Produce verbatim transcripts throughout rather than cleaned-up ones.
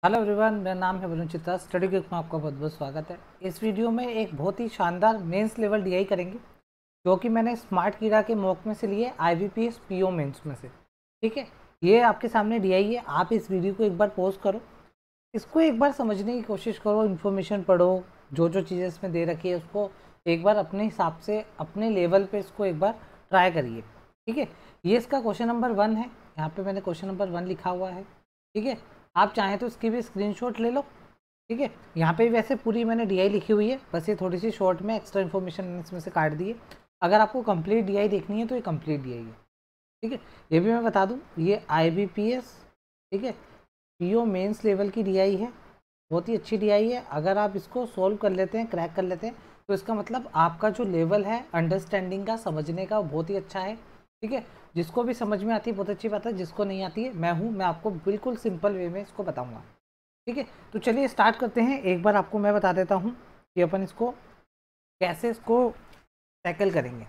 Hello everyone, मेरा नाम है वरुण चित्रा। स्टडी क्विक में आपका बहुत बहुत स्वागत है। इस वीडियो में एक बहुत ही शानदार मेंस लेवल डीआई करेंगे जो कि मैंने स्मार्ट कीड़ा के मॉक में से लिए आईबीपीएस पीओ मेंस में से। ठीक है, ये आपके सामने डीआई है। आप इस वीडियो को एक बार पॉज करो, इसको एक बार समझने की कोशिश करो, इन्फॉर्मेशन पढ़ो, जो जो चीज़ें इसमें दे रखी है उसको एक बार अपने हिसाब से अपने लेवल पे इसको एक बार ट्राई करिए। ठीक है, ये इसका क्वेश्चन नंबर वन है। यहाँ पे मैंने क्वेश्चन नंबर वन लिखा हुआ है। ठीक है, आप चाहें तो इसकी भी स्क्रीनशॉट ले लो। ठीक है, यहाँ पे वैसे पूरी मैंने डीआई लिखी हुई है, बस ये थोड़ी सी शॉर्ट में एक्स्ट्रा इन्फॉर्मेशन इसमें से काट दी है। अगर आपको कंप्लीट डीआई देखनी है तो ये कंप्लीट डीआई है। ठीक है, ये भी मैं बता दूँ, ये आईबीपीएस ठीक है पीओ मेंस लेवल की डीआई है। बहुत ही अच्छी डीआई है। अगर आप इसको सोल्व कर लेते हैं, क्रैक कर लेते हैं, तो इसका मतलब आपका जो लेवल है अंडरस्टैंडिंग का, समझने का, वो बहुत ही अच्छा है। ठीक है, जिसको भी समझ में आती है बहुत अच्छी बात है, जिसको नहीं आती है मैं हूँ, मैं आपको बिल्कुल सिंपल वे में इसको बताऊँगा। ठीक है, तो चलिए स्टार्ट करते हैं। एक बार आपको मैं बता देता हूँ कि अपन इसको कैसे इसको टैकल करेंगे।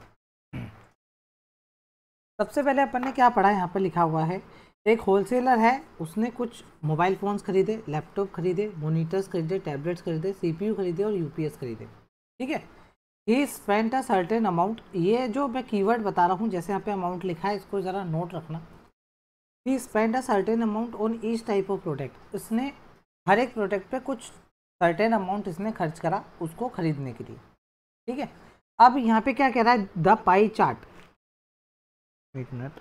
सबसे पहले अपन ने क्या पढ़ा, यहाँ पर लिखा हुआ है एक होलसेलर है, उसने कुछ मोबाइल फ़ोन्स खरीदे, लैपटॉप खरीदे, मोनीटर्स खरीदे, टैबलेट्स खरीदे, सीपीयू खरीदे और यूपीएस खरीदे। ठीक है, he spent a certain amount. ये जो मैं कीवर्ड बता रहा हूँ, जैसे यहाँ पे अमाउंट लिखा है, इसको ज़रा नोट रखना। He spend a certain amount on each type of product. इसने हर एक प्रोडक्ट पे कुछ सर्टेन अमाउंट इसने खर्च करा उसको खरीदने के लिए। ठीक है, अब यहाँ पे क्या कह रहा है, द पाई चार्ट। एक मिनट,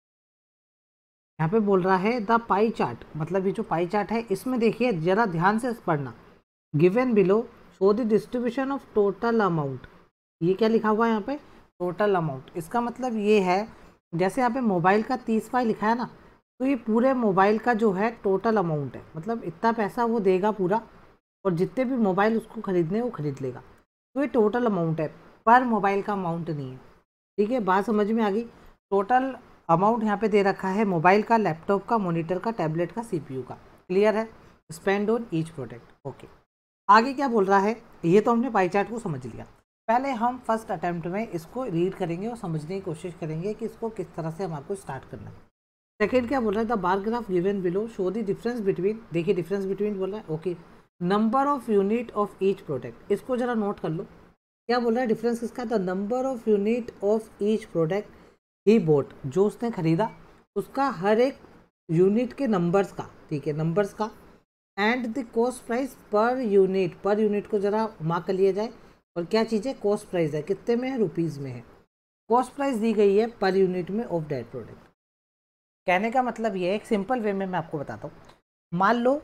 यहाँ पे बोल रहा है द पाई चार्ट, मतलब ये जो पाई चार्ट है इसमें देखिए जरा ध्यान से पढ़ना। Given below show the distribution of total amount. ये क्या लिखा हुआ है यहाँ पे, टोटल अमाउंट। इसका मतलब ये है, जैसे यहाँ पे मोबाइल का तीस पाई लिखा है ना, तो ये पूरे मोबाइल का जो है टोटल अमाउंट है, मतलब इतना पैसा वो देगा पूरा, और जितने भी मोबाइल उसको खरीदने वो खरीद लेगा। तो ये टोटल अमाउंट है, पर मोबाइल का अमाउंट नहीं है। ठीक है, बात समझ में आ गई। टोटल अमाउंट यहाँ पे दे रखा है मोबाइल का, लैपटॉप का, मॉनिटर का, टैबलेट का, सीपीयू का। क्लियर है, spend on each product. Okay, आगे क्या बोल रहा है, ये तो हमने पाई चार्ट को समझ लिया। पहले हम फर्स्ट अटेम्प्ट में इसको रीड करेंगे और समझने की कोशिश करेंगे कि इसको किस तरह से हमारे स्टार्ट करना है। सेकेंड क्या बोल रहा है, the bar graph given below show the difference between. देखिए डिफरेंस बिटवीन बोल रहा है। Okay, number of unit of each product, इसको जरा नोट कर लो। क्या बोल रहा है, डिफरेंस किसका, the number of unit of each product he bought. जो उसने खरीदा उसका हर एक यूनिट के नंबर्स का, ठीक है, नंबर्स का, and the cost price per unit. Per unit को जरा मार्क कर लिया जाए, और क्या चीज़ है, कॉस्ट प्राइस है, कितने में है, रुपीज़ में है। कॉस्ट प्राइस दी गई है पर यूनिट में ऑफ दैट प्रोडक्ट। कहने का मतलब ये है, एक सिंपल वे में मैं आपको बताता हूँ। मान लो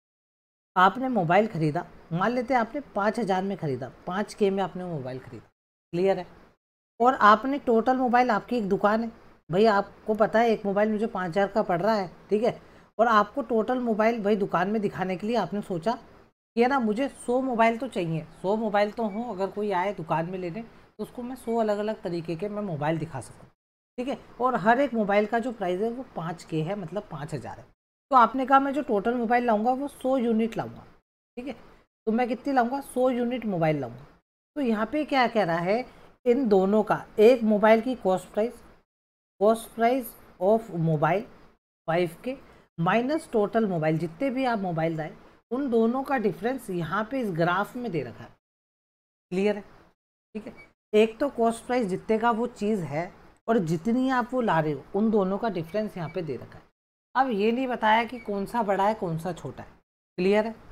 आपने मोबाइल खरीदा, मान लेते हैं आपने पाँच हज़ार में खरीदा, पाँच के में आपने मोबाइल खरीदा। क्लियर है, और आपने टोटल मोबाइल, आपकी एक दुकान है भाई, आपको पता है एक मोबाइल मुझे पाँच हज़ार का पड़ रहा है। ठीक है, और आपको टोटल मोबाइल भाई दुकान में दिखाने के लिए आपने सोचा कि है ना, मुझे सौ मोबाइल तो चाहिए, सौ मोबाइल तो हों, अगर कोई आए दुकान में लेने तो उसको मैं सौ अलग अलग तरीके के मैं मोबाइल दिखा सकूँ। ठीक है, और हर एक मोबाइल का जो प्राइस है वो पाँच के है, मतलब पाँच हज़ार है। तो आपने कहा मैं जो टोटल मोबाइल लाऊंगा वो सौ यूनिट लाऊंगा। ठीक है, तो मैं कितनी लाऊंगा, सौ यूनिट मोबाइल लाऊंगा। तो यहाँ पे क्या कह रहा है, इन दोनों का, एक मोबाइल की cost price, cost price of mobile five K minus total mobile, जितने भी आप मोबाइल लाए उन दोनों का डिफरेंस यहाँ पे इस ग्राफ में दे रखा है। क्लियर है, ठीक है। एक तो कॉस्ट प्राइस जितने का वो चीज़ है, और जितनी आप वो ला रहे हो उन दोनों का डिफरेंस यहाँ पे दे रखा है। अब ये नहीं बताया कि कौन सा बड़ा है कौन सा छोटा है। क्लियर है,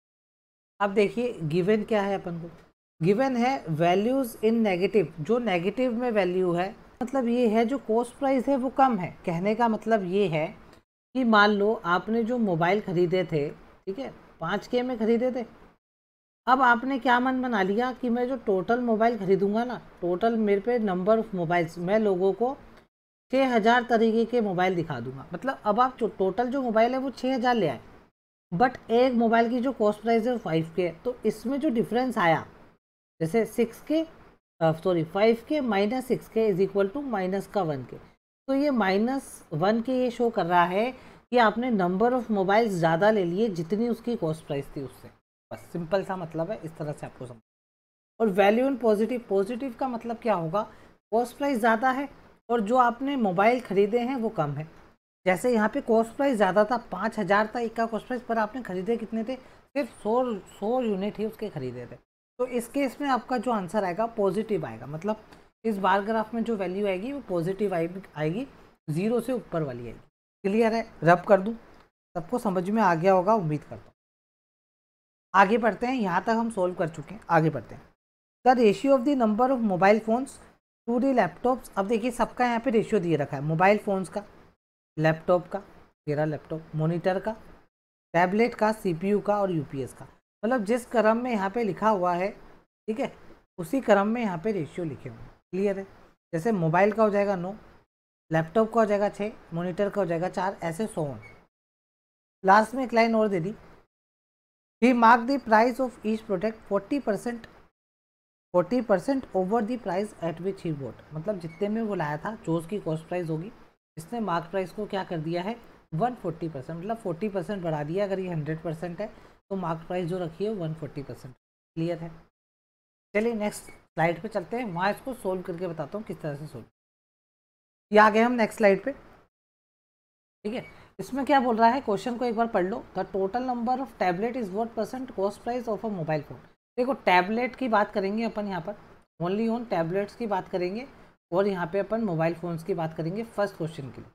अब देखिए गिवन क्या है अपन को, गिवन है वैल्यूज इन नेगेटिव। जो नेगेटिव में वैल्यू है, मतलब ये है जो कॉस्ट प्राइस है वो कम है। कहने का मतलब ये है कि मान लो आपने जो मोबाइल खरीदे थे, ठीक है, पाँच के में खरीदे थे, अब आपने क्या मन बना लिया कि मैं जो टोटल मोबाइल खरीदूंगा ना, टोटल मेरे पे नंबर ऑफ मोबाइल्स, मैं लोगों को छः हज़ार तरीके के मोबाइल दिखा दूंगा। मतलब अब आप जो टोटल जो मोबाइल है वो छः हज़ार ले आए, बट एक मोबाइल की जो कॉस्ट प्राइस है वो फाइव के है। तो इसमें जो डिफरेंस आया, जैसे six K sorry five K minus six K is equal to minus का वन के, तो ये माइनस वन के ये शो कर रहा है कि आपने नंबर ऑफ मोबाइल्स ज़्यादा ले लिए जितनी उसकी कॉस्ट प्राइस थी उससे। बस सिंपल सा मतलब है, इस तरह से आपको समझ। और वैल्यू इन पॉजिटिव, पॉजिटिव का मतलब क्या होगा, कॉस्ट प्राइस ज़्यादा है और जो आपने मोबाइल खरीदे हैं वो कम है। जैसे यहाँ पे कॉस्ट प्राइस ज़्यादा था, पाँच हज़ार था एक का कॉस्ट प्राइस, पर आपने खरीदे कितने थे, सिर्फ सौ सौ यूनिट ही उसके खरीदे थे। तो इस केस में आपका जो आंसर आएगा पॉजिटिव आएगा, मतलब इस बार ग्राफ में जो वैल्यू आएगी वो पॉजिटिव आएगी, जीरो से ऊपर वाली आएगी। क्लियर है? रब कर दूँ, सबको समझ में आ गया होगा उम्मीद करता हूँ। आगे बढ़ते हैं, यहाँ तक हम सोल्व कर चुके हैं, आगे बढ़ते हैं। The ratio of the number of mobile phones to the laptops. अब देखिए सबका यहाँ पे रेशियो दिए रखा है, मोबाइल फोन्स का, लैपटॉप का, तेरा लैपटॉप, मॉनिटर का, टैबलेट का, सीपीयू का और यूपीएस का। मतलब जिस क्रम में यहाँ पे लिखा हुआ है, ठीक है, उसी क्रम में यहाँ पे रेशियो लिखे हुए हैं। क्लियर है? जैसे मोबाइल का हो जाएगा नौ, लैपटॉप का हो जाएगा छः, मॉनिटर का हो जाएगा चार, ऐसे सो ऑन। लास्ट में एक लाइन और दे दी, he mark the price of each product forty percent forty percent over the price at which he bought. मतलब जितने में वो लाया था जो उसकी कॉस्ट प्राइस होगी, इसने मार्क प्राइस को क्या कर दिया है, वन फोर्टी परसेंट, मतलब फोर्टी परसेंट बढ़ा दिया। अगर ये हंड्रेड परसेंट है तो मार्क प्राइस जो रखी है वन फोर्टी परसेंट। क्लियर है? चलिए नेक्स्ट स्लाइड पे चलते हैं, वहाँ इसको सोल्व करके बताता हूँ किस तरह से सोल्व। ये आ गए हम नेक्स्ट स्लाइड पे, ठीक है। इसमें क्या बोल रहा है, क्वेश्चन को एक बार पढ़ लो। The total number of tablet is what percent cost price of a mobile phone. देखो टैबलेट की बात करेंगे अपन यहाँ पर, ओनली ऑन टैबलेट्स की बात करेंगे, और यहाँ पे अपन मोबाइल फोन्स की बात करेंगे फर्स्ट क्वेश्चन के लिए,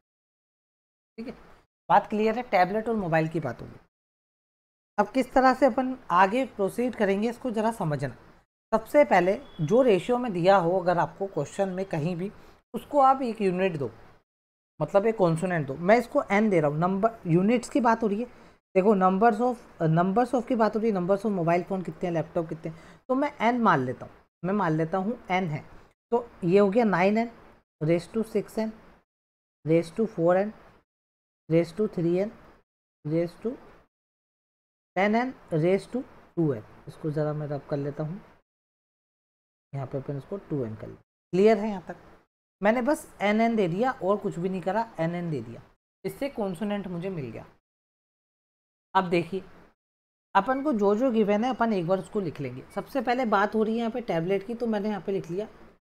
ठीक है। बात क्लियर है? टैबलेट और मोबाइल की बात होगी। अब किस तरह से अपन आगे प्रोसीड करेंगे इसको जरा समझना। सबसे पहले जो रेशियो में दिया हो अगर आपको क्वेश्चन में कहीं भी, उसको आप एक यूनिट दो, मतलब एक कॉन्सोनेंट दो। मैं इसको एन दे रहा हूँ, नंबर यूनिट्स की बात हो रही है। देखो नंबर्स ऑफ नंबर्स ऑफ की बात हो रही है, नंबर्स ऑफ मोबाइल फ़ोन कितने हैं, लैपटॉप कितने हैं, तो मैं एन मान लेता हूँ, मैं मान लेता हूँ एन है। तो ये हो गया nine N raise to six N raise to four N raise to three N raise to ten N raise to two N. इसको ज़रा मैं रब कर लेता हूँ, यहाँ पे अपन इसको टू एन कर लें। क्लियर है? यहाँ तक मैंने बस एन एन दे दिया और कुछ भी नहीं करा, एन एन दे दिया, इससे कॉन्सोनेंट मुझे मिल गया। अब देखिए अपन को जो जो गिवन है अपन एक बार उसको लिख लेंगे। सबसे पहले बात हो रही है यहाँ पे टैबलेट की, तो मैंने यहाँ पे लिख लिया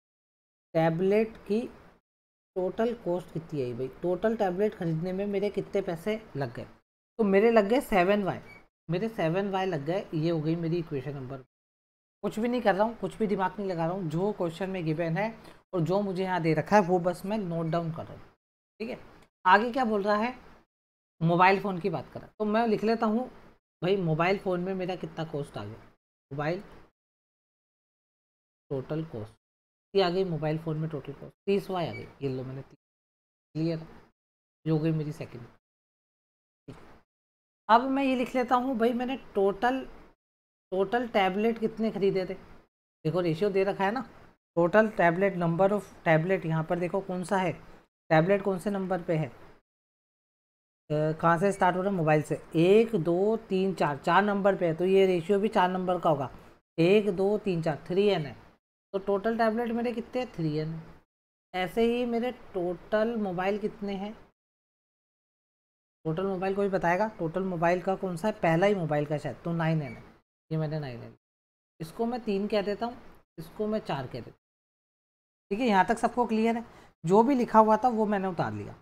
टैबलेट की टोटल कॉस्ट कितनी आई भाई, टोटल टैबलेट खरीदने में मेरे कितने पैसे लग गए, तो मेरे लग गए सेवन वाई, मेरे सेवन वाई लग गए। ये हो गई मेरी इक्वेशन नंबर। कुछ भी नहीं कर रहा हूँ, कुछ भी दिमाग नहीं लगा रहा हूँ, जो क्वेश्चन में गिवन है और जो मुझे यहाँ दे रखा है वो बस मैं नोट डाउन कर रहा हूँ, ठीक है। आगे क्या बोल रहा है, मोबाइल फ़ोन की बात कर रहा है, तो मैं लिख लेता हूँ भाई मोबाइल फ़ोन में मेरा कितना कॉस्ट आ गया, मोबाइल टोटल कॉस्ट ये आ गई, मोबाइल फ़ोन में टोटल कॉस्ट तीस वाई आ गई, ये लो मैंने तीस। क्लियर? ये हो गई मेरी सेकंड। अब मैं ये लिख लेता हूँ भाई मैंने टोटल टोटल टैबलेट कितने खरीदे थे। देखो रेशियो दे रखा है ना, total tablet, number of tablet, यहाँ पर देखो कौन सा है टैबलेट, कौन से नंबर पे है, कहाँ से स्टार्ट हो रहा है, मोबाइल से, एक दो तीन चार, चार नंबर पे है, तो ये रेशियो भी चार नंबर का होगा, एक दो तीन चार, थ्री एन है। तो टोटल टैबलेट मेरे कितने, थ्री एन। ऐसे ही मेरे टोटल मोबाइल कितने हैं, टोटल मोबाइल कोई बताएगा, टोटल मोबाइल का कौन सा है, पहला ही मोबाइल का शायद, तो नाइन एन है, ये मैंने नाइन एन, इसको मैं तीन कह देता हूँ, इसको मैं चार कह देता हूँ, ठीक है। यहाँ तक सबको क्लियर है? जो भी लिखा हुआ था वो मैंने उतार लिया,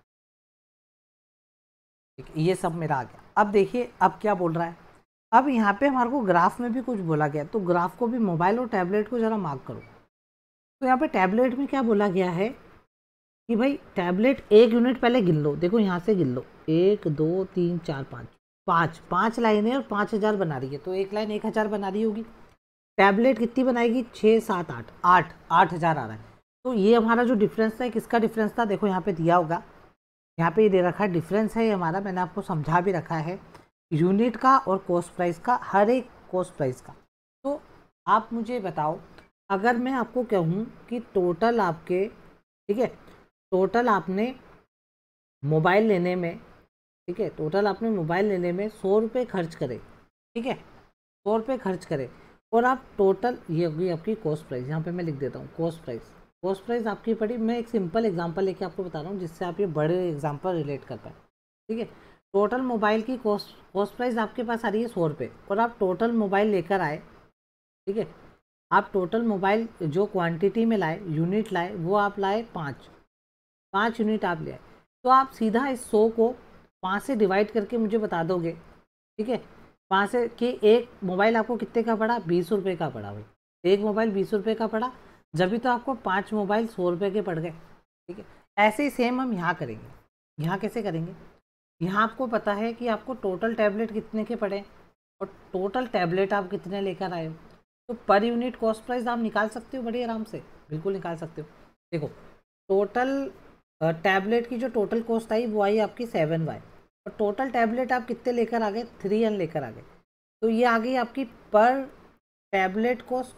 ठीक है, ये सब मेरा आ गया। अब देखिए अब क्या बोल रहा है, अब यहाँ पे हमारे को ग्राफ में भी कुछ बोला गया, तो ग्राफ को भी मोबाइल और टैबलेट को ज़रा मार्क करो। तो यहाँ पे टैबलेट में क्या बोला गया है कि भाई टैबलेट एक यूनिट पहले गिन लो, देखो यहाँ से गिन लो, एक दो तीन चार पाँच, पाँच पाँच लाइनें और पाँच हज़ार बना रही है, तो एक लाइन एक हज़ार बना रही होगी। टैबलेट कितनी बनाएगी, छः सात आठ, आठ आठ हज़ार आ रहा है। तो ये हमारा जो डिफरेंस था, किसका डिफरेंस था, देखो यहाँ पे दिया होगा, यहाँ पे ये दे रखा है, डिफरेंस है ये हमारा, मैंने आपको समझा भी रखा है, यूनिट का और कॉस्ट प्राइस का, हर एक कॉस्ट प्राइस का। तो आप मुझे बताओ, अगर मैं आपको कहूँ कि टोटल आपके, ठीक है, टोटल आपने मोबाइल लेने में, ठीक है, टोटल आपने मोबाइल लेने में सौ रुपये खर्च करे, ठीक है, सौ रुपये खर्च करे, और आप टोटल, ये होगी आपकी कॉस्ट प्राइस, यहाँ पे मैं लिख देता हूँ कॉस्ट प्राइस, कॉस्ट प्राइस आपकी पड़ी। मैं एक सिंपल एग्जांपल लेके आपको बता रहा हूँ जिससे आप ये बड़े एग्जांपल रिलेट कर पाए, ठीक है। टोटल मोबाइल की कॉस्ट कॉस्ट प्राइस आपके पास आ रही है सौ रुपये, और आप टोटल मोबाइल लेकर आए, ठीक है, आप टोटल मोबाइल जो क्वांटिटी में लाए, यूनिट लाए, वो आप लाए पाँच, पाँच यूनिट आप ले आए, तो आप सीधा इस सौ को पाँच से डिवाइड करके मुझे बता दोगे, ठीक है, पाँच से कि एक मोबाइल आपको कितने का पड़ा, बीस रुपये का पड़ा भाई, एक मोबाइल बीस रुपये का पड़ा, जब भी तो आपको पाँच मोबाइल सौ रुपये के पड़ गए, ठीक है। ऐसे ही सेम हम यहाँ करेंगे। यहाँ कैसे करेंगे, यहाँ आपको पता है कि आपको टोटल टैबलेट कितने के पड़े और टोटल टैबलेट आप कितने लेकर आए हो, तो पर यूनिट कॉस्ट प्राइस आप निकाल सकते हो बड़ी आराम से, बिल्कुल निकाल सकते हो। देखो टोटल टैबलेट की जो टोटल कॉस्ट आई वो आई आपकी सेवन वाई और टोटल टैबलेट आप कितने लेकर आ गए, थ्री एन लेकर आ गए, तो ये आ गई आपकी पर टैबलेट कॉस्ट,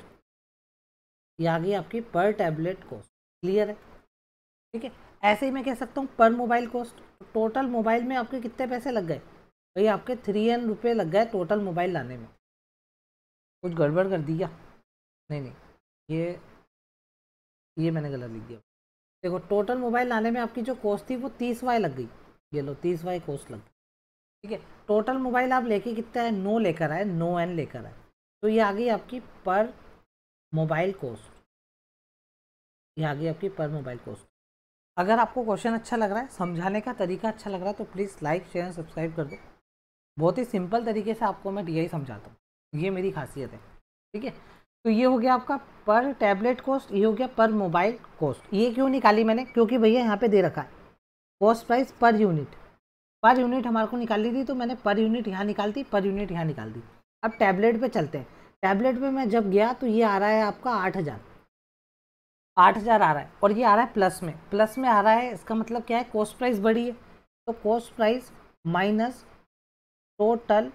ये आ गई आपकी पर टैबलेट कॉस्ट। क्लियर है, ठीक है। ऐसे ही मैं कह सकता हूँ पर मोबाइल कॉस्ट, टोटल मोबाइल में आपके कितने पैसे लग गए भाई, आपके थ्री एन रुपये लग गए टोटल मोबाइल लाने में। कुछ गड़बड़ कर दिया, नहीं नहीं ये ये मैंने गलत लिख दिया। देखो टोटल मोबाइल लाने में आपकी जो कॉस्ट थी वो तीस वाई लग गई, ये लो तीस वाई कॉस्ट लग गई, ठीक है। टोटल मोबाइल आप लेके कितना है, नौ लेकर आए, नौ एन लेकर आए, तो ये आ गई आपकी पर मोबाइल कॉस्ट, ये आ गई आपकी पर मोबाइल कॉस्ट। अगर आपको क्वेश्चन अच्छा लग रहा है, समझाने का तरीका अच्छा लग रहा है, तो प्लीज़ लाइक शेयर सब्सक्राइब कर दो। बहुत ही सिंपल तरीके से आपको मैं डी आई समझाता हूँ, ये मेरी खासियत है, ठीक है। तो ये हो गया आपका पर टैबलेट कॉस्ट, ये हो गया पर मोबाइल कॉस्ट। ये क्यों निकाली मैंने, क्योंकि भैया यहाँ पे दे रखा है cost price per unit, per unit हमारे को निकालनी थी, तो मैंने पर यूनिट यहाँ निकाल दी, पर यूनिट यहाँ निकाल दी। अब टैबलेट पे चलते हैं। टैबलेट पे मैं जब गया तो ये आ रहा है आपका आठ हज़ार आठ हज़ार आ रहा है, और ये आ रहा है प्लस में, प्लस में आ रहा है, इसका मतलब क्या है, कॉस्ट प्राइस बढ़ी है, तो cost price minus total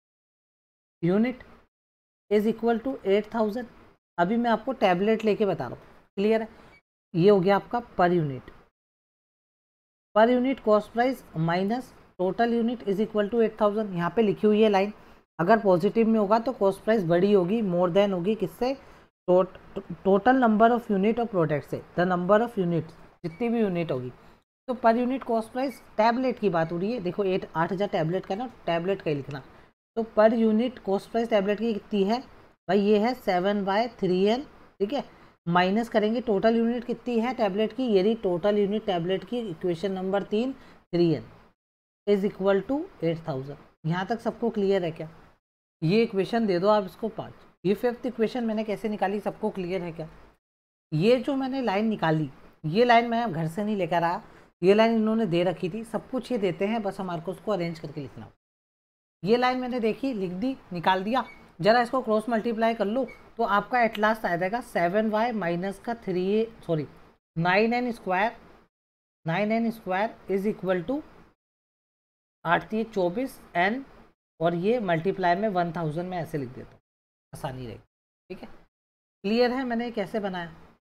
unit is equal to eight thousand. अभी मैं आपको टैबलेट लेके बता रहा हूँ, क्लियर है। ये हो गया आपका per unit, per unit cost price minus total unit is equal to eight thousand. यहाँ पे लिखी हुई है लाइन, अगर पॉजिटिव में होगा तो कॉस्ट प्राइस बड़ी होगी, मोर देन होगी किससे, total number of unit of product से, द नंबर ऑफ यूनिट, जितनी भी यूनिट होगी। तो पर यूनिट कॉस्ट प्राइस टैबलेट की बात हो रही है, देखो एट आठ हज़ार टैबलेट का ना, टैबलेट का ही लिखना। तो पर यूनिट कॉस्ट प्राइस टैबलेट की कितनी है भाई, ये है सेवन बाय थ्री एन, ठीक है। माइनस करेंगे टोटल यूनिट कितनी है टैबलेट की, ये रही टोटल यूनिट टैबलेट की, इक्वेशन नंबर तीन, three N is equal to eight thousand. यहाँ तक सबको क्लियर है क्या, ये इक्वेशन दे दो आप इसको पाँच। ये फिफ्थ इक्वेशन मैंने कैसे निकाली, सबको क्लियर है क्या। ये जो मैंने लाइन निकाली, ये लाइन मैं घर से नहीं लेकर आया, ये लाइन इन्होंने दे रखी थी, सब कुछ ये देते हैं, बस हमारे को उसको अरेंज करके लिखना। ये लाइन मैंने देखी, लिख दी, निकाल दिया, जरा इसको क्रॉस मल्टीप्लाई कर लो तो आपका एट लास्ट आ जाएगा सेवन वाई माइनस का three sorry nine N square, nine N square is equal to आठ तीन चौबीस एन, और ये मल्टीप्लाई में वन थाउजेंड में ऐसे लिख देता हूँ, आसानी रहेगी, ठीक है। क्लियर है मैंने कैसे बनाया।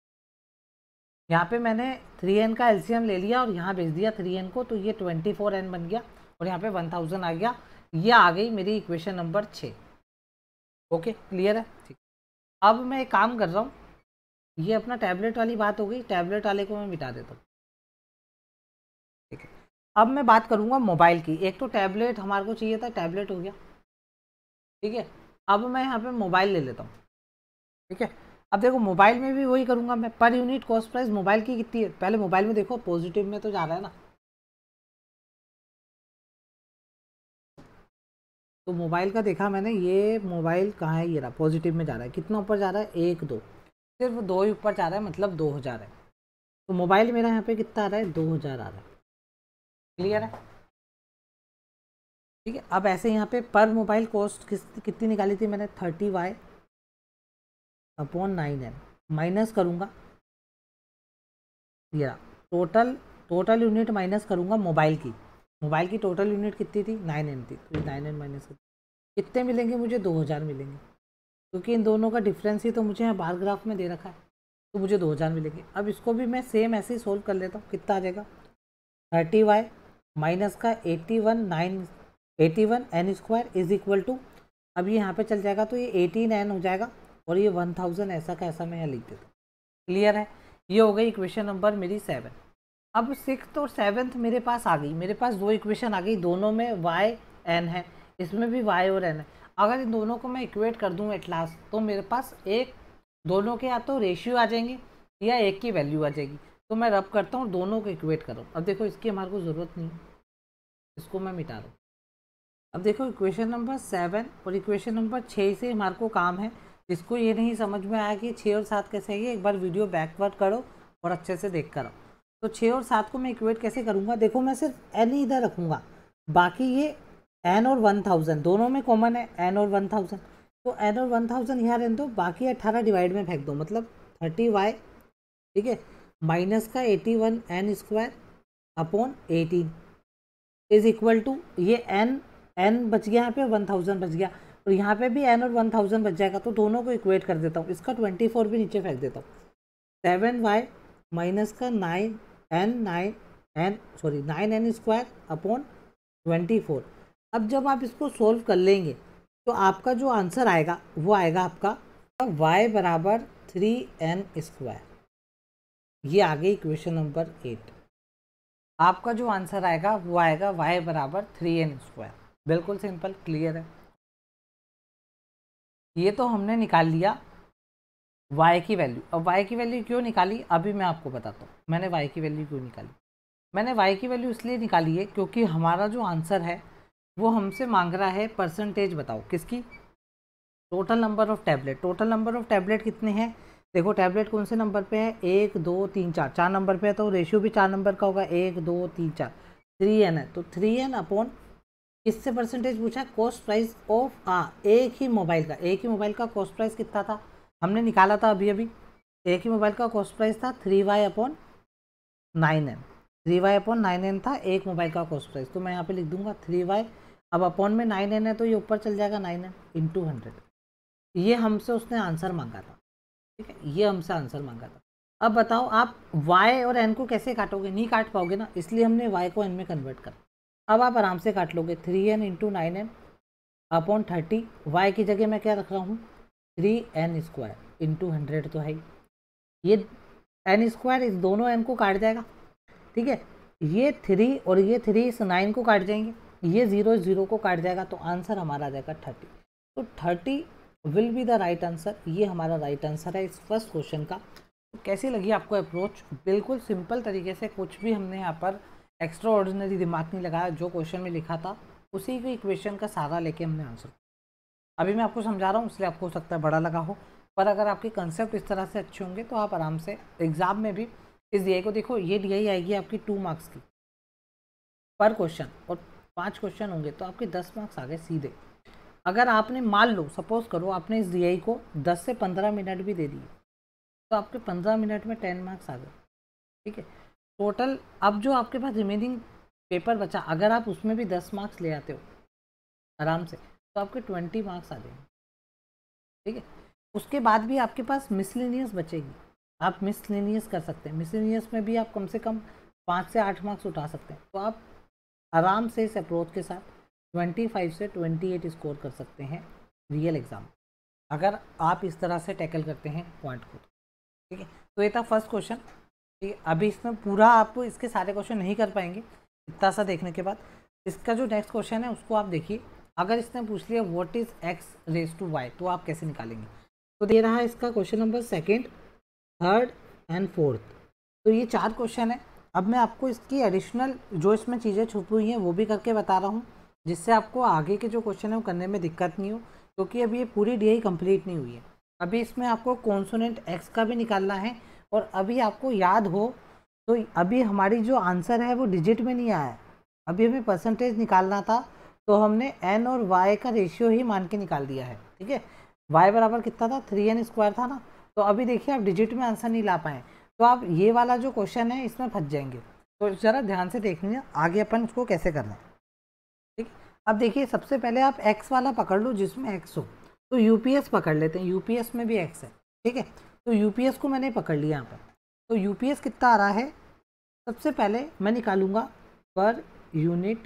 यहाँ पे मैंने थ्री एन का एलसीएम ले लिया और यहाँ भेज दिया थ्री एन को, तो ये ट्वेंटी फोर एन बन गया और यहाँ पे वन थाउजेंड आ गया। ये आ गई मेरी इक्वेशन नंबर छः। ओके क्लियर है, ठीक। अब मैं एक काम कर रहा हूँ, ये अपना टैबलेट वाली बात हो गई, टैबलेट वाले को मैं मिटा देता हूँ, ठीक है। अब मैं बात करूँगा मोबाइल की। एक तो टैबलेट हमारे को चाहिए था, टैबलेट हो गया, ठीक है। अब मैं यहाँ पे मोबाइल ले लेता हूँ, ठीक है। अब देखो मोबाइल में भी वही करूँगा मैं, पर यूनिट कॉस्ट प्राइस मोबाइल की कितनी है, पहले मोबाइल में देखो पॉजिटिव में तो जा रहा है ना, तो मोबाइल का देखा मैंने, ये मोबाइल कहाँ है, ये रहा, पॉजिटिव में जा रहा है, कितना ऊपर जा रहा है, एक दो, सिर्फ दो ही ऊपर जा रहा है, मतलब दो हज़ार है। तो मोबाइल मेरा यहाँ पे कितना आ रहा है, दो हज़ार आ रहा है, क्लियर है, ठीक है। अब ऐसे यहाँ पे पर मोबाइल कॉस्ट किस कितनी निकाली थी मैंने, thirty Y upon nine N, minus करूँगा, या टोटल टोटल यूनिट माइनस करूँगा मोबाइल की, मोबाइल की टोटल यूनिट कितनी थी, नाइन एन थी, तो नाइन एन माइनस कितने मिलेंगे मुझे, दो हज़ार मिलेंगे, क्योंकि इन दोनों का डिफरेंस ही तो मुझे यहाँ बार ग्राफ में दे रखा है, तो मुझे दो हज़ार मिलेंगे। अब इसको भी मैं सेम ऐसे ही सोल्व कर लेता हूँ, कितना आ जाएगा, थर्टी वाई माइनस का eighty one nine eighty one N square is equal to, अब ये यहाँ पे चल जाएगा तो ये एटीन एन हो जाएगा, और ये वन थाउजेंड ऐसा का ऐसा मैं यहाँ लिख देता हूँ, क्लियर है। ये हो गई इक्वेशन नंबर मेरी सेवन। अब सिक्स और सेवन्थ मेरे पास आ गई, मेरे पास दो इक्वेशन आ गई, दोनों में वाई एन है, इसमें भी वाई और एन है। अगर इन दोनों को मैं इक्वेट कर दूँ एट लास्ट, तो मेरे पास एक दोनों के या तो रेशियो आ जाएंगे या एक की वैल्यू आ जाएगी। तो मैं रब करता हूँ, दोनों को इक्वेट कर रहा हूँ। अब देखो इसकी हमारे को ज़रूरत नहीं है, इसको मैं मिटा रहा हूँ। अब देखो इक्वेशन नंबर सेवन और इक्वेशन नंबर छः से हमारे को काम है। इसको ये नहीं समझ में आया कि छः और सात कैसे है, एक बार वीडियो बैकवर्ड करो और अच्छे से देख कर आओ। तो छः और सात को मैं इक्वेट कैसे करूँगा, देखो मैं सिर्फ एन ही इधर रखूँगा, बाकी ये एन और वन थाउजेंड दोनों में कॉमन है, एन और वन थाउजेंड, तो एन और वन थाउजेंड यहाँ रहने दो, बाकी अट्ठारह डिवाइड में फेंक दो, मतलब थर्टी वाई, ठीक है, माइनस का eighty one N square upon eighteen is equal to ये एन एन बच गया यहाँ पे, वन थाउजेंड बच गया, और यहाँ पे भी एन और वन थाउजेंड बच जाएगा, तो दोनों को इक्वेट कर देता हूँ। इसका ट्वेंटी फोर भी नीचे फेंक देता हूँ, सेवन वाई माइनस का nine N nine N sorry nine N square upon twenty four. अब जब आप इसको सोल्व कर लेंगे तो आपका जो आंसर आएगा वो आएगा आपका y बराबर थ्री एन स्क्वायर। ये आ गई इक्वेशन नंबर एट। आपका जो आंसर आएगा वो आएगा y बराबर थ्री एन स्क्वायर। बिल्कुल सिंपल, क्लियर है। ये तो हमने निकाल लिया y की वैल्यू। अब y की वैल्यू क्यों निकाली अभी मैं आपको बताता हूँ। मैंने y की वैल्यू क्यों निकाली, मैंने y की वैल्यू इसलिए निकाली है क्योंकि हमारा जो आंसर है वो हमसे मांग रहा है परसेंटेज, बताओ किसकी, total number of tablet. Total number of tablet कितने हैं, देखो टैबलेट कौन से नंबर पे है, एक दो तीन चार, चार नंबर पे है तो रेशियो भी चार नंबर का होगा, एक दो तीन चार, थ्री एन है तो थ्री एन अपॉन किससे परसेंटेज पूछा, कॉस्ट प्राइस ऑफ आ एक ही मोबाइल का। एक ही मोबाइल का कॉस्ट प्राइस कितना था, हमने निकाला था अभी अभी, एक ही मोबाइल का कॉस्ट प्राइस था three Y upon nine N, three Y upon nine N था एक मोबाइल का कॉस्ट प्राइस। तो मैं यहाँ पे लिख दूंगा थ्री वाई, अब अपॉन में नाइन एन है तो ये ऊपर चल जाएगा नाइन एन इंटू हंड्रेड। ये हमसे उसने आंसर मांगा था, ठीक है, ये हमसे आंसर मांगा था। अब बताओ आप y और n को कैसे काटोगे, नहीं काट पाओगे ना, इसलिए हमने y को n में कन्वर्ट कर। अब आप आराम से काट लोगे, three N into nine N upon thirty, Y की जगह मैं क्या रख रहा हूँ three N square into hundred तो है ही, ये एन स्क्वायर इस दोनों एन को काट जाएगा, ठीक है, ये थ्री और ये थ्री इस नाइन को काट जाएंगे, ये जीरो जीरो को काट जाएगा, तो आंसर हमारा आ जाएगा थर्टी। तो thirty will be the right answer. ये हमारा राइट आंसर है इस फर्स्ट क्वेश्चन का। तो कैसी लगी आपको अप्रोच, बिल्कुल सिंपल तरीके से, कुछ भी हमने यहाँ पर एक्स्ट्रा ऑर्डिनरी दिमाग नहीं लगाया, जो क्वेश्चन में लिखा था उसी के इक्वेशन का सहारा लेके हमने आंसर। अभी मैं आपको समझा रहा हूँ इसलिए आपको हो सकता है बड़ा लगा हो, पर अगर आपके कंसेप्ट इस तरह से अच्छे होंगे तो आप आराम से एग्जाम में भी इस डी आई को, देखो ये डी आई आएगी आपकी टू मार्क्स की पर क्वेश्चन, और पाँच क्वेश्चन होंगे तो आपके दस मार्क्स आ गए सीधे। अगर आपने मान लो सपोज करो आपने इस डी आई को दस से पंद्रह मिनट भी दे दिए तो आपके पंद्रह मिनट में टेन मार्क्स आ गए, ठीक है। टोटल अब जो आपके पास रिमेनिंग पेपर बचा, अगर आप उसमें भी दस मार्क्स ले आते हो आराम से तो आपके ट्वेंटी मार्क्स आ जाएंगे, ठीक है। उसके बाद भी आपके पास मिसलेनियस बचेगी, आप मिसलेनियस कर सकते हैं, मिसलेनियस में भी आप कम से कम पाँच से आठ मार्क्स उठा सकते हैं। तो आप आराम से इस अप्रोच के साथ पच्चीस से अट्ठाईस स्कोर कर सकते हैं रियल एग्ज़ाम, अगर आप इस तरह से टैकल करते हैं पॉइंट को, ठीक है। तो ये था फर्स्ट क्वेश्चन, ठीक है। अभी इसमें पूरा आप इसके सारे क्वेश्चन नहीं कर पाएंगे इतना सा देखने के बाद। इसका जो नेक्स्ट क्वेश्चन है उसको आप देखिए, अगर इसने पूछ लिया what is x raise to y तो आप कैसे निकालेंगे। तो दे रहा है इसका question number second, third and fourth, तो ये चार क्वेश्चन है। अब मैं आपको इसकी एडिशनल जो इसमें चीज़ें छुपी हुई हैं वो भी करके बता रहा हूँ, जिससे आपको आगे के जो क्वेश्चन है वो करने में दिक्कत नहीं हो, क्योंकि अभी ये पूरी डी आई कंप्लीट नहीं हुई है। अभी इसमें आपको कॉन्सोनेंट एक्स का भी निकालना है, और अभी आपको याद हो तो अभी हमारी जो आंसर है वो डिजिट में नहीं आया है, अभी हमें परसेंटेज निकालना था, तो हमने एन और वाई का रेशियो ही मान के निकाल दिया है, ठीक है। वाई बराबर कितना था, थ्री एन स्क्वायर था ना, तो अभी देखिए आप डिजिट में आंसर नहीं ला पाए, तो आप ये वाला जो क्वेश्चन है इसमें फंस जाएंगे। तो ज़रा ध्यान से देख लीजिए आगे अपन इसको कैसे करना है, ठीक। अब देखिए सबसे पहले आप x वाला पकड़ लो जिसमें x हो, तो यूपीएस पकड़ लेते हैं, यूपीएस में भी x है, ठीक है। तो यूपीएस को मैंने पकड़ लिया यहाँ पर, तो यूपीएस कितना आ रहा है, सबसे पहले मैं निकालूंगा पर यूनिट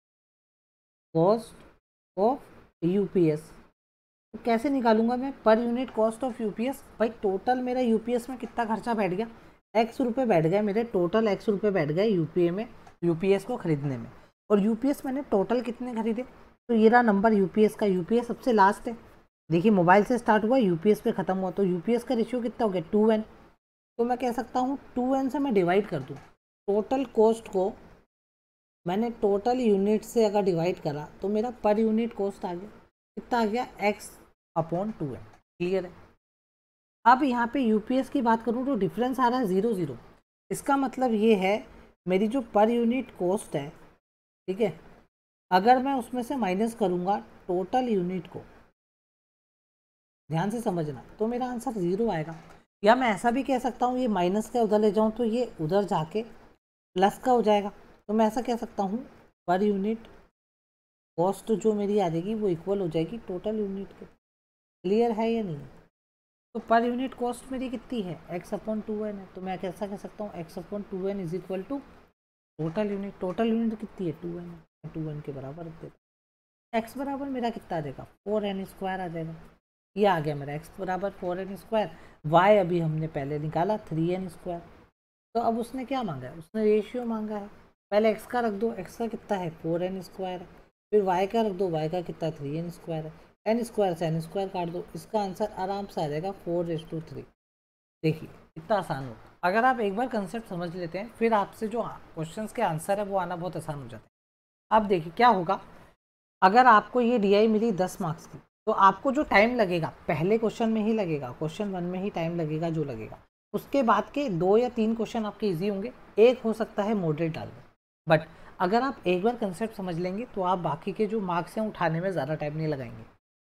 कॉस्ट ऑफ यूपीएस। तो कैसे निकालूंगा मैं पर यूनिट कॉस्ट ऑफ यूपीएस, भाई टोटल मेरा यूपीएस में कितना खर्चा बैठ गया, एक्स रुपये बैठ गए मेरे, टोटल एक्स रुपये बैठ गए यूपीए में, यूपीएस को खरीदने में। और यूपीएस मैंने टोटल कितने खरीदे, तो ये रहा नंबर यूपीएस का, यूपीएस सबसे लास्ट है, देखिए मोबाइल से स्टार्ट हुआ यूपीएस पे खत्म हुआ, तो यूपीएस का रेशियो कितना हो गया टू एन, तो मैं कह सकता हूँ टू एन से मैं डिवाइड कर दूँ, टोटल कॉस्ट को मैंने टोटल यूनिट से अगर डिवाइड करा तो मेरा पर यूनिट कॉस्ट आ गया, कितना आ गया, x upon two n. Clear है। अब यहाँ पे यूपीएस की बात करूँ तो डिफरेंस आ रहा है ज़ीरो ज़ीरो। इसका मतलब ये है मेरी जो पर यूनिट कॉस्ट है, ठीक है, अगर मैं उसमें से माइनस करूँगा टोटल यूनिट को, ध्यान से समझना, तो मेरा आंसर ज़ीरो आएगा। या मैं ऐसा भी कह सकता हूँ ये माइनस का उधर ले जाऊँ तो ये उधर जाके प्लस का हो जाएगा। तो मैं ऐसा कह सकता हूँ पर यूनिट कॉस्ट जो मेरी आ जाएगी वो इक्वल हो जाएगी टोटल यूनिट के। क्लियर है या नहीं? तो पर यूनिट कॉस्ट मेरी कितनी है, एक्स अपॉन टू एन है। तो मैं कैसा कह सकता हूँ x upon two n is equal to total unit. Total unit कितनी है, टू एन है, टू एन के बराबर रख देता। एक्स बराबर मेरा कितना आ जाएगा, फोर एन स्क्वायर आ जाएगा। ये आ गया मेरा एक्स बराबर फोर एन स्क्वायर। वाई अभी हमने पहले निकाला थ्री एन स्क्वायर। तो अब उसने क्या मांगा है, उसने रेशियो मांगा है। पहले एक्स का रख दो, एक्स का कितना है, फोर एन स्क्वायर है। फिर वाई का रख दो, वाई का कितना, थ्री एन स्क्वायर है। एन स्क्वायर से एन स्क्वायर काट दो, इसका आंसर आराम से आ जाएगा फोर रेस टू थ्री। देखिए इतना आसान हो। अगर आप एक बार कंसेप्ट समझ लेते हैं फिर आपसे जो क्वेश्चंस के आंसर है वो आना बहुत आसान हो जाता है। अब देखिए क्या होगा, अगर आपको ये डी आई मिली दस मार्क्स की, तो आपको जो टाइम लगेगा पहले क्वेश्चन में ही लगेगा, क्वेश्चन वन में ही टाइम लगेगा जो लगेगा। उसके बाद के दो या तीन क्वेश्चन आपके इजी होंगे, एक हो सकता है मॉडरेट डाल दें। बट अगर आप एक बार कंसेप्ट समझ लेंगे तो आप बाकी के जो मार्क्स हैं उठाने में ज़्यादा टाइम नहीं लगाएंगे।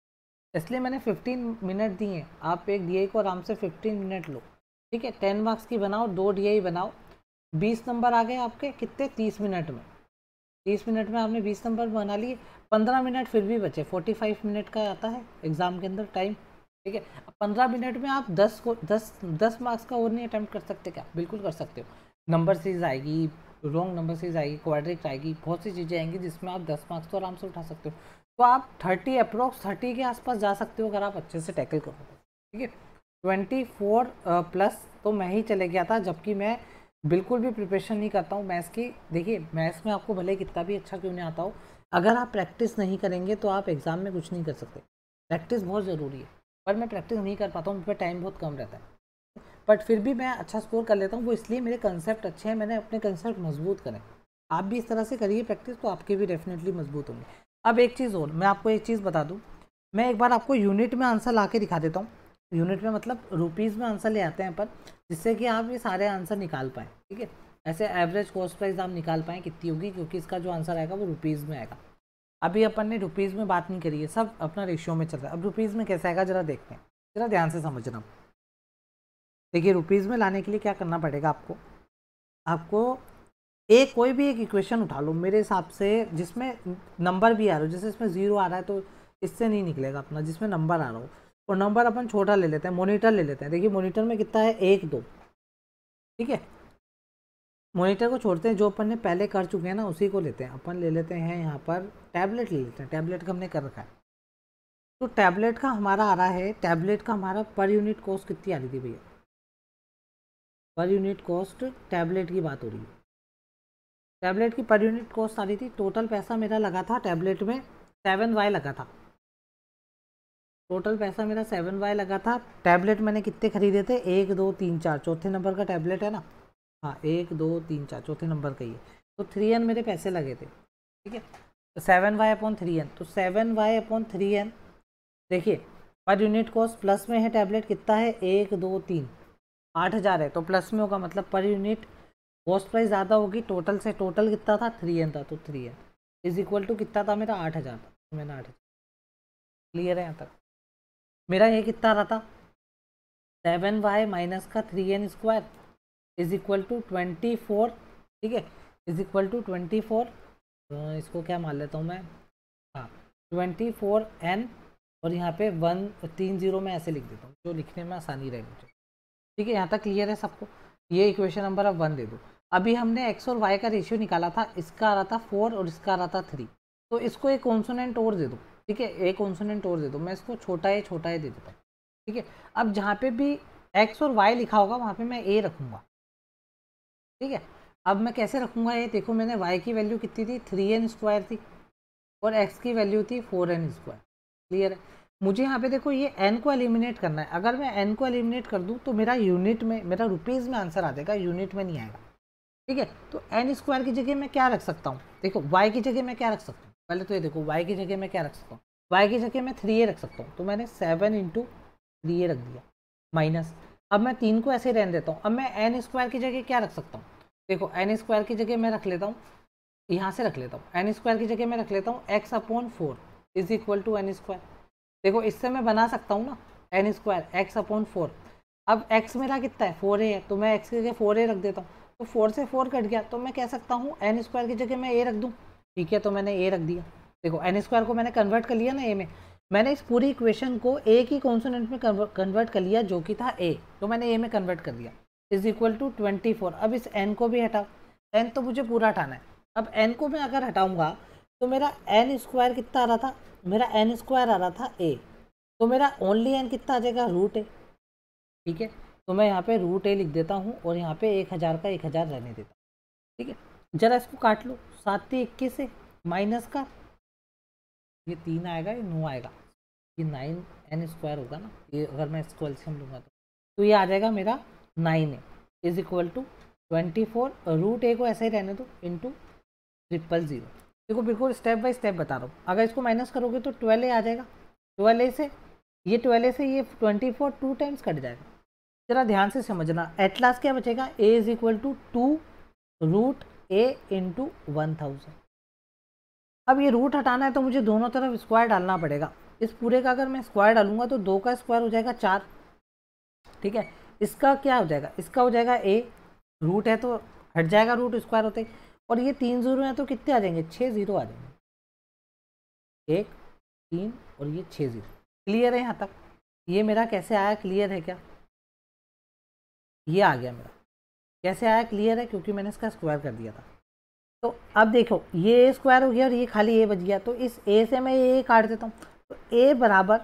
इसलिए मैंने फिफ्टीन मिनट दिए हैं, आप एक डी आई को आराम से फिफ्टीन मिनट लो, ठीक है। टेन मार्क्स की बनाओ, दो डी आई बनाओ, बीस नंबर आ गए आपके कितने, तीस मिनट में। तीस मिनट में आपने बीस नंबर बना लिए, पंद्रह मिनट फिर भी बचे, फोर्टी फाइव मिनट का आता है एग्जाम के अंदर टाइम, ठीक है। अब पंद्रह मिनट में आप दस को दस दस मार्क्स का और नहीं अटैम्प्ट कर सकते क्या, बिल्कुल कर सकते हो। नंबर सीरीज आएगी, रॉन्ग नंबर सीरीज आएगी, क्वाड्रिक आएगी, बहुत सी चीज़ें आएंगी जिसमें आप दस मार्क्स तो आराम से उठा सकते हो। तो आप थर्टी अप्रोक्स थर्टी के आसपास जा सकते हो अगर आप अच्छे से टैकल करो, ठीक है। ट्वेंटी फोर प्लस तो मैं ही चले गया था, जबकि मैं बिल्कुल भी प्रिपरेशन नहीं करता हूँ मैथ्स की। देखिए मैथ्स में आपको भले कितना भी अच्छा क्यों नहीं आता हो, अगर आप प्रैक्टिस नहीं करेंगे तो आप एग्ज़ाम में कुछ नहीं कर सकते। प्रैक्टिस बहुत ज़रूरी है, पर मैं प्रैक्टिस नहीं कर पाता हूँ, मुझ पर टाइम बहुत कम रहता है। बट फिर भी मैं अच्छा स्कोर कर लेता हूँ, वो इसलिए मेरे कंसेप्ट अच्छे हैं, मैंने अपने कंसेप्ट मजबूत करें। आप भी इस तरह से करिए प्रैक्टिस, तो आपके भी डेफिनेटली मजबूत होंगे। अब एक चीज़ और मैं आपको एक चीज़ बता दूँ, मैं एक बार आपको यूनिट में आंसर ला के दिखा देता हूँ। यूनिट में मतलब रुपीज़ में आंसर ले आते हैं पर, जिससे कि आप ये सारे आंसर निकाल पाएँ, ठीक है। ऐसे एवरेज कॉस्ट प्राइस आप निकाल पाएँ कितनी होगी, क्योंकि इसका जो आंसर आएगा वो रुपीज़ में आएगा। अभी अपन ने रुपीज़ में बात नहीं करी है, सब अपना रेशियो में चल रहा है। अब रुपीज़ में कैसे आएगा जरा देखते हैं, जरा ध्यान से समझना। देखिए रुपीज़ में लाने के लिए क्या करना पड़ेगा आपको, आपको एक कोई भी एक इक्वेशन उठा लो मेरे हिसाब से जिसमें नंबर भी आ रहा हो, जैसे इसमें जीरो आ रहा है तो इससे नहीं निकलेगा अपना, जिसमें नंबर आ रहा हो। और नंबर अपन छोटा ले लेते हैं, मॉनिटर ले लेते हैं। देखिए मॉनिटर में कितना है, एक दो, ठीक है। मॉनिटर को छोड़ते हैं, जो अपन ने पहले कर चुके हैं ना उसी को लेते हैं। अपन ले लेते हैं यहाँ पर टैबलेट ले लेते हैं, टैबलेट का हमने कर रखा है। तो टैबलेट का हमारा आ रहा है, टैबलेट का हमारा पर यूनिट कॉस्ट कितनी आ रही थी भैया, पर यूनिट कॉस्ट टैबलेट की बात हो रही है। टैबलेट की पर यूनिट कॉस्ट आ रही थी, टोटल पैसा मेरा लगा था टैबलेट में सेवन वाई लगा था। टोटल पैसा मेरा सेवन वाई लगा था। टैबलेट मैंने कितने खरीदे थे, एक दो तीन चार, चौथे नंबर का टैबलेट है ना, हाँ एक दो तीन चार चौथे नंबर का ही है। तो थ्री एन मेरे पैसे लगे थे, ठीक है। तो seven y upon three n, तो seven y upon three n, देखिए पर यूनिट कॉस्ट प्लस में है, टैबलेट कितना है, एक दो तीन, आठ हज़ार है तो प्लस में होगा, मतलब पर यूनिट कॉस्ट प्राइस ज़्यादा होगी टोटल से। टोटल कितना था, थ्री एन था, तो three N is equal to कितना था मेरा, आठ हज़ार था, तो मैंने आठ हज़ार। क्लियर है यहाँ तक। मेरा ये कितना रहा था, सेवन वाई माइनस का three N square is equal to twenty four, ठीक है, is equal to twenty four, इसको क्या मान लेता हूँ मैं, हाँ ट्वेंटी फोर एन, और यहाँ पे वन तीन जीरो में ऐसे लिख देता हूँ जो लिखने में आसानी रहे मुझे, ठीक है। यहाँ तक क्लियर है सबको। ये इक्वेशन नंबर अब वन दे दो। अभी हमने एक्स और वाई का रेशियो निकाला था, इसका आ रहा था फोर और इसका आ रहा था थ्री, तो इसको एक कॉन्सोनेंट और दे दो, ठीक है, एक कॉन्सोनेंट और दे दो। मैं इसको छोटा ए छोटा ए दे देता हूँ, ठीक है। अब जहाँ पे भी एक्स और वाई लिखा होगा वहाँ पे मैं ए रखूँगा, ठीक है। अब मैं कैसे रखूँगा ये देखो, मैंने वाई की वैल्यू कितनी थी, थ्री एन स्क्वायर थी, और एक्स की वैल्यू थी फोर एन स्क्वायर। क्लियर है। मुझे यहाँ पे देखो ये एन को एलिमिनेट करना है। अगर मैं एन को एलिमिनेट कर दूँ तो मेरा यूनिट में, मेरा रुपीज़ में आंसर आ जाएगा, यूनिट में नहीं आएगा। ठीक है, तो एन स्क्वायर की जगह मैं क्या रख सकता हूँ, देखो वाई की जगह मैं क्या रख सकता हूँ, पहले तो ये देखो वाई की जगह मैं क्या रख सकता हूँ, वाई की जगह मैं थ्री ए रख सकता हूँ। तो मैंने सेवन इंटू थ्री ए रख दिया माइनस। अब मैं तीन को ऐसे रहने देता हूँ। अब मैं एन स्क्वायर की जगह क्या रख सकता हूँ, देखो एन स्क्वायर की जगह मैं रख लेता हूँ, यहाँ से रख लेता हूँ, एन स्क्वायर की जगह मैं रख लेता हूँ x upon four is equal to n square. देखो इससे मैं बना सकता हूँ ना n square x upon four. अब एक्स मेरा कितना है, फोर ए है, तो मैं एक्स की जगह फोर ए रख देता हूँ। तो फोर से फोर कट गया, तो मैं कह सकता हूँ एन स्क्वायर की जगह मैं ए रख दूँ। ठीक है, तो मैंने ए रख दिया। देखो एन स्क्वायर को मैंने कन्वर्ट कर लिया ना ए में, मैंने इस पूरी इक्वेशन को ए की कॉन्सोनेंट में कन्वर्ट कर लिया जो कि था ए, तो मैंने ए में कन्वर्ट कर दिया is equal to twenty four. अब इस एन को भी हटाओ, एन तो मुझे पूरा हटाना है। अब एन को मैं अगर हटाऊंगा तो मेरा एन स्क्वायर कितना आ रहा था, मेरा एन स्क्वायर आ रहा था ए, तो मेरा ओनली एन कितना आ जाएगा, रूट ए। ठीक है, तो मैं यहाँ पे रूट ए लिख देता हूँ और यहाँ पे एक हज़ार का एक हज़ार रहने देता हूँ। ठीक है, जरा इसको काट लो, सात तीन इक्कीस से माइनस का ये तीन आएगा, ये नौ आएगा, ये नाइन एन स्क्वायर होगा ना, ये अगर मैं इसको एलसीएम लूँगा तो तो ये आ जाएगा मेरा nine a is equal to twenty four, root a को ऐसे ही रहने दो इंटू ट्रिपल ज़ीरो। देखो बिल्कुल स्टेप बाय स्टेप बता रहा हूँ। अगर इसको माइनस करोगे तो ट्वेल्व ए आ जाएगा, ट्वेल्व ए से ये ट्वेल्व ए से ये ट्वेंटी फोर टू टाइम्स कट जाएगा। जरा ध्यान से समझना, एट लास्ट क्या बचेगा, a is equal to two root a into one thousand. अब ये रूट हटाना है तो मुझे दोनों तरफ स्क्वायर डालना पड़ेगा। इस पूरे का अगर मैं स्क्वायर डालूंगा तो दो का स्क्वायर हो जाएगा चार। ठीक है, इसका क्या हो जाएगा, इसका हो जाएगा ए, रूट है तो हट जाएगा रूट स्क्वायर होते, और ये तीन जीरो है तो कितने आ जाएंगे, छः जीरो आ जाएंगे, एक तीन और ये छः जीरो। क्लियर है यहाँ तक, ये मेरा कैसे आया, क्लियर है क्या, ये आ गया मेरा कैसे आया, क्लियर है, क्योंकि मैंने इसका स्क्वायर कर दिया था। तो अब देखो ये ए स्क्वायर हो गया और ये खाली ए बच गया, तो इस ए से मैं ए काट देता हूँ। तो ए बराबर,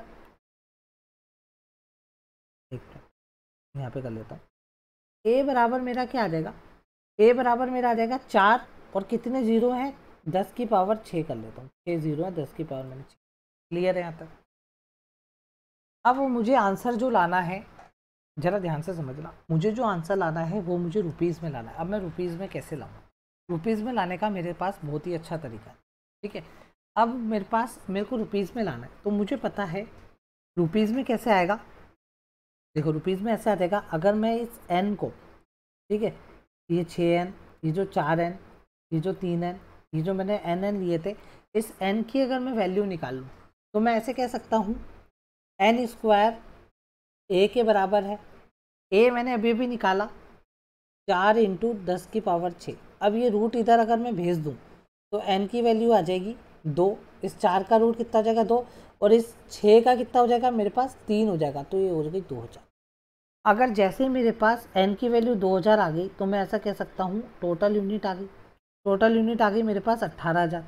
एक मिनट यहाँ पे कर लेता हूँ, ए बराबर मेरा क्या आ जाएगा, ए बराबर मेरा आ जाएगा चार, और कितने जीरो हैं, दस की पावर छः कर लेता हूँ, छः जीरो है, दस की पावर मैंने छः। क्लियर है यहाँ तक। अब मुझे आंसर जो लाना है, ज़रा ध्यान से समझना, मुझे जो आंसर लाना है वो मुझे रुपीज़ में लाना है। अब मैं रुपीज़ में कैसे लाऊँ, रुपीज़ में लाने का मेरे पास बहुत ही अच्छा तरीका है। ठीक है, अब मेरे पास, मेरे को रुपीज़ में लाना है, तो मुझे पता है रुपीज़ में कैसे आएगा। देखो रुपीज़ में ऐसे आ जाएगा, अगर मैं इस एन को, ठीक है, ये छः एन, ये जो चार एन, ये जो तीन एन, ये जो मैंने एन एन लिए थे, इस एन की अगर मैं वैल्यू निकाल लूँ तो मैं ऐसे कह सकता हूँ एन स्क्वायर ए के बराबर है, ए मैंने अभी भी निकाला, चार इंटू दस की पावर छः। अब ये रूट इधर अगर मैं भेज दूँ तो एन की वैल्यू आ जाएगी दो, इस चार का रूट कितना हो जाएगा, दो, और इस छः का कितना हो जाएगा, मेरे पास तीन हो जाएगा, तो ये हो जाएगी दो हज़ार। अगर जैसे ही मेरे पास एन की वैल्यू दो हज़ार आ गई तो मैं ऐसा कह सकता हूँ टोटल यूनिट आ गई, टोटल यूनिट आ गई मेरे पास अट्ठारह हज़ार,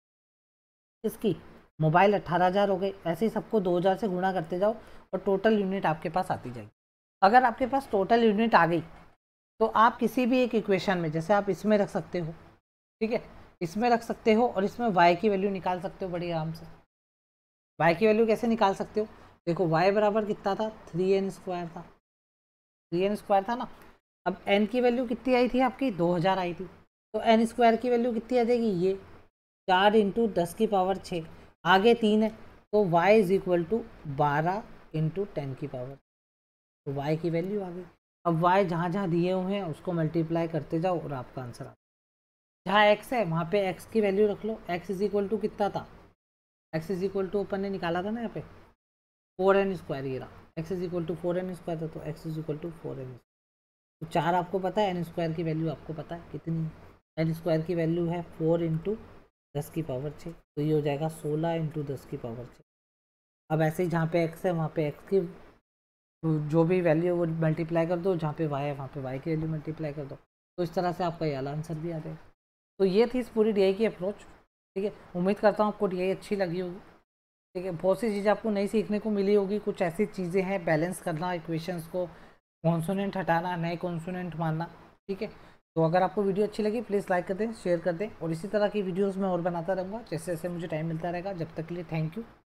इसकी मोबाइल अट्ठारह हज़ार हो गए। ऐसे ही सबको दो हज़ार से गुणा करते जाओ और टोटल यूनिट आपके पास आती जाएगी। अगर आपके पास टोटल यूनिट आ गई तो आप किसी भी एक इक्वेशन में, जैसे आप इसमें रख सकते हो, ठीक है, इसमें रख सकते हो और इसमें y की वैल्यू निकाल सकते हो बड़ी आराम से। y की वैल्यू कैसे निकाल सकते हो, देखो y बराबर कितना था, थ्री एन स्क्वायर था, थ्री एन स्क्वायर था ना। अब n की वैल्यू कितनी आई थी आपकी, दो हज़ार आई थी, तो n स्क्वायर की वैल्यू कितनी आ जाएगी, ये चार इंटू दस की पावर छः, आगे तीन है, तो y इज इक्वल टू बारह इंटू टेन की पावर, तो y की वैल्यू आ गई। अब y जहाँ जहाँ दिए हुए हैं उसको मल्टीप्लाई करते जाओ और आपका आंसर आ, जहाँ x है वहाँ पे x की वैल्यू रख लो, x इज इक्वल टू कितना था, x इज इक्वल टू अपन ने निकाला था ना यहाँ पे फोर एन स्क्वायर, ये रहा, x is equal to four n square था, तो x is equal to four n. तो चार आपको पता है, एन स्क्वायर की वैल्यू आपको पता है कितनी, एन स्क्वायर की वैल्यू है फोर इंटू दस की पावर छः, तो ये हो जाएगा सोलह इंटू दस की पावर छः। अब ऐसे ही जहाँ पे x है वहाँ पे x की जो भी वैल्यू वो मल्टीप्लाई कर दो, जहाँ पे y है वहाँ पे y की वैल्यू मल्टीप्लाई कर दो, तो इस तरह से आपका ये वाला आंसर भी आ जाएगा। तो ये थी इस पूरी डी आई की अप्रोच। ठीक है, उम्मीद करता हूँ आपको डी आई अच्छी लगी होगी। ठीक है, बहुत सी चीज़ें आपको नई सीखने को मिली होगी। कुछ ऐसी चीज़ें हैं, बैलेंस करना इक्वेशंस को, कॉन्सोनेंट हटाना, नए कॉन्सोनेंट मानना। ठीक है, तो अगर आपको वीडियो अच्छी लगी प्लीज़ लाइक कर दें, शेयर कर दें, और इसी तरह की वीडियोज़ मैं और बनाता रहूँगा जैसे जैसे मुझे टाइम मिलता रहेगा। जब तक के लिए थैंक यू।